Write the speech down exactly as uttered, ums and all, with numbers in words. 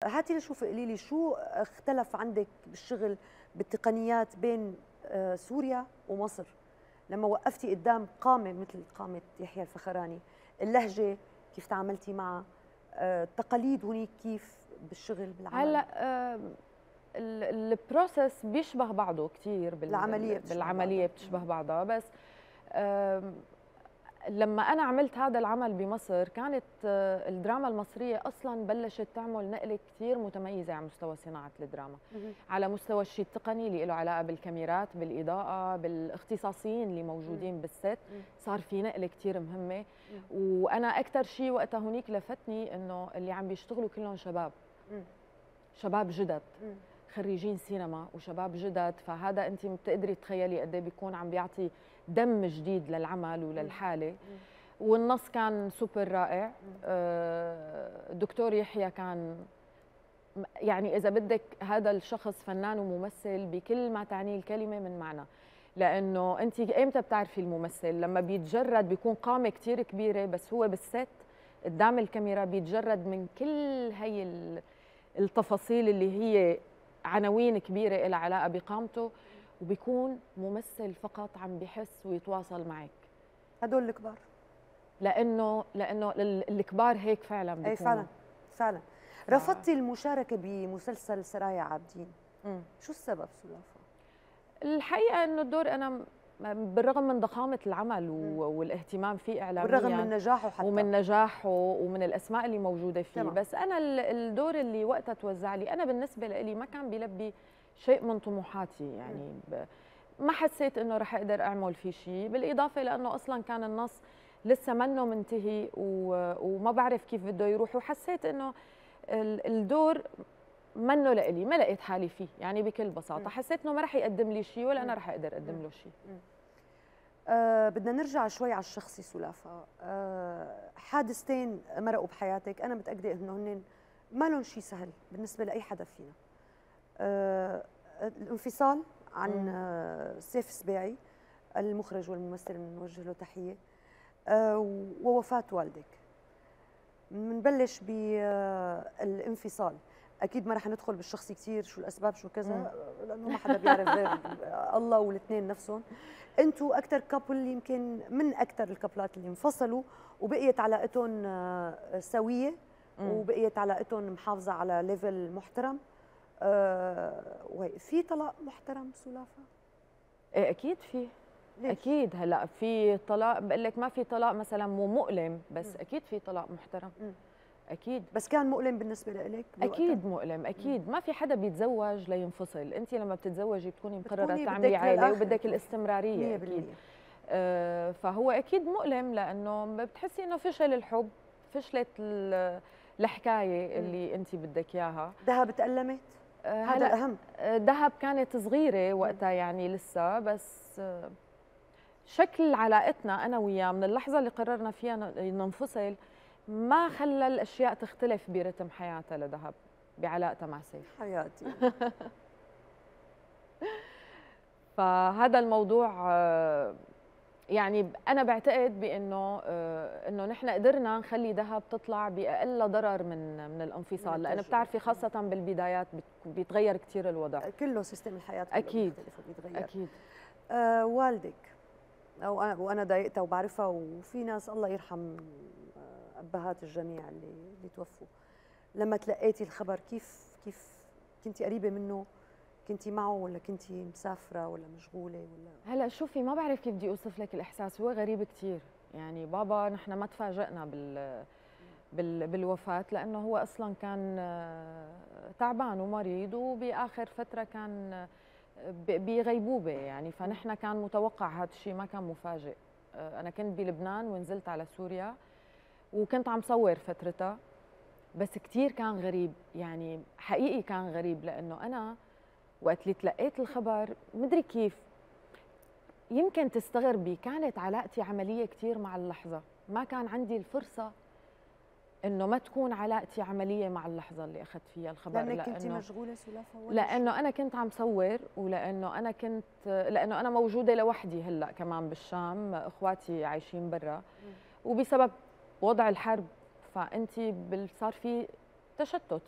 هاتي نشوف، قولي لي شو اختلف عندك بالشغل بالتقنيات بين سوريا ومصر لما وقفتي قدام قامة مثل قامة يحيى الفخراني؟ اللهجة كيف تعاملتي معها؟ التقاليد هناك كيف بالشغل بالعمل؟ هلا البروسيس بيشبه بعضه كثير بالعملية بالعملية بتشبه بعضها، بس لما أنا عملت هذا العمل بمصر كانت الدراما المصرية أصلاً بلشت تعمل نقلة كثير متميزة على مستوى صناعة الدراما، على مستوى الشيء التقني اللي له علاقة بالكاميرات، بالإضاءة، بالاختصاصيين اللي موجودين بالست، صار في نقلة كثير مهمة. وأنا أكثر شيء وقتها هنيك لفتني إنه اللي عم بيشتغلوا كلهم شباب، شباب جدد، خريجين سينما وشباب جدد، فهذا أنت بتقدري تخيلي قد ايه بيكون عم بيعطي دم جديد للعمل وللحالة. والنص كان سوبر رائع. دكتور يحيى كان يعني إذا بدك هذا الشخص فنان وممثل بكل ما تعنيه الكلمة من معنى، لأنه أنت إمتى بتعرفي الممثل؟ لما بيتجرد، بيكون قامة كتير كبيرة بس هو بالست قدام الكاميرا بيتجرد من كل هي التفاصيل اللي هي عناوين كبيرة لها علاقة بقامته، وبيكون ممثل فقط عم بيحس ويتواصل معك. هدول الكبار، لأنه لأنه الكبار هيك فعلا بيكونوا. أي فعلا فعلا. ف... رفضتي المشاركة بمسلسل سرايا عابدين، م. شو السبب سلافة؟ الحقيقة إنه الدور أنا بالرغم من ضخامة العمل والاهتمام فيه إعلاميا، بالرغم من نجاحه حتى ومن نجاحه ومن الأسماء اللي موجودة فيه، تمام. بس أنا الدور اللي وقتها توزع لي أنا بالنسبة لي ما كان بيلبي شيء من طموحاتي، يعني ما حسيت إنه رح أقدر أعمل فيه شيء، بالإضافة لأنه أصلا كان النص لسه منه منتهي وما بعرف كيف بده يروح، وحسيت إنه الدور منه لإلي، ما لقيت حالي فيه، يعني بكل بساطة م. حسيت إنه ما رح يقدم لي شيء ولا م. أنا رح أقدر أقدم له شيء. أه بدنا نرجع شوي على الشخصي سلافة. أه حادثتين مرقوا بحياتك، أنا متأكدة إنه هن ما لهم شيء سهل بالنسبة لأي حدا فينا. أه الانفصال عن أه سيف السباعي المخرج والممثل، بنوجه له تحية، أه ووفاة والدك. بنبلش بالانفصال. اكيد ما رح ندخل بالشخصي كثير شو الاسباب شو كذا، لانه ما حدا بيعرف غير الله والاثنين نفسهم. انتم اكثر كابل يمكن من اكثر الكابلات اللي انفصلوا وبقيت علاقتهم سويه وبقيت علاقتهم محافظه على ليفل محترم. أه في طلاق محترم سلافة؟ ايه اكيد في. ليش؟ اكيد. هلا في طلاق، بقول لك ما في طلاق مثلا مو مؤلم، بس م. اكيد في طلاق محترم. م. اكيد. بس كان مؤلم بالنسبه لك؟ اكيد مؤلم، اكيد. م. ما في حدا بيتزوج لينفصل، انت لما بتتزوجي بتكوني مقرره تعملي عائله وبدك الاستمراريه. اكيد. آه فهو اكيد مؤلم، لانه بتحسي انه فشل الحب، فشلت الحكايه اللي انت بدك اياها. دهب تألمت؟ آه هذا الاهم. دهب كانت صغيره وقتها، يعني لسه، بس آه شكل علاقتنا انا وياه من اللحظه اللي قررنا فيها ننفصل ما خلى الاشياء تختلف برتم حياتها لدهب بعلاقتها مع سيف. حياتي. فهذا الموضوع يعني انا بعتقد بانه انه نحن قدرنا نخلي دهب تطلع باقل ضرر من من الانفصال، لانه بتعرفي خاصه بالبدايات بيتغير كثير الوضع، كله سيستم الحياه كله اكيد بيتغير. اكيد. آه والدك او انا وانا ضايقتها وبعرفها، وفي ناس الله يرحم ابهات الجميع اللي اللي توفوا، لما تلقيتي الخبر كيف كيف كنتي قريبه منه؟ كنتي معه ولا كنتي مسافره ولا مشغوله ولا؟ هلا شوفي، ما بعرف كيف بدي اوصف لك الاحساس، هو غريب كثير. يعني بابا نحن ما تفاجئنا بال بال بالوفاه، لانه هو اصلا كان تعبان ومريض، وباخر فتره كان بغيبوبه يعني، فنحن كان متوقع هذا الشيء، ما كان مفاجئ. انا كنت بلبنان ونزلت على سوريا وكنت عم صور فترتها، بس كثير كان غريب، يعني حقيقي كان غريب، لانه انا وقت اللي تلقيت الخبر مدري كيف، يمكن تستغربي، كانت علاقتي عمليه كثير مع اللحظه، ما كان عندي الفرصه انه ما تكون علاقتي عمليه مع اللحظه اللي اخذت فيها الخبر. لانك كنتي مشغوله سلافة؟ لانه انا كنت عم صور، ولانه انا كنت لانه انا موجوده لوحدي هلا كمان بالشام، اخواتي عايشين برا، وبسبب وضع الحرب فانت صار في تشتت